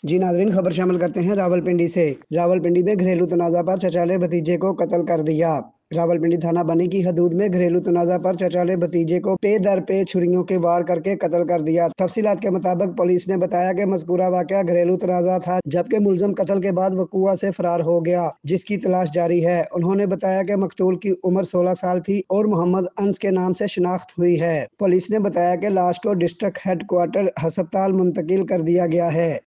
जी नाज़रीन, खबर शामिल करते हैं रावलपिंडी से। रावलपिंडी में घरेलू तनाज़ा पर चचा ने भतीजे को कत्ल कर दिया। रावलपिंडी थाना बनी की हदूद में घरेलू तनाज़ा पर चचा ने भतीजे को पे दर पे छुरियों के वार करके कत्ल कर दिया। तफसीलात के मुताबिक पुलिस ने बताया कि मज़कूरा वाक़या घरेलू तनाज़ा था, जबकि मुलज़म कत्ल के बाद वक़ूआ से फरार हो गया, जिसकी तलाश जारी है। उन्होंने बताया कि मकतूल की उम्र 16 साल थी और मोहम्मद अंस के नाम से शिनाख्त हुई है। पुलिस ने बताया कि लाश को डिस्ट्रिक्ट हेडक्वार्टर अस्पताल मुंतकिल कर दिया गया है।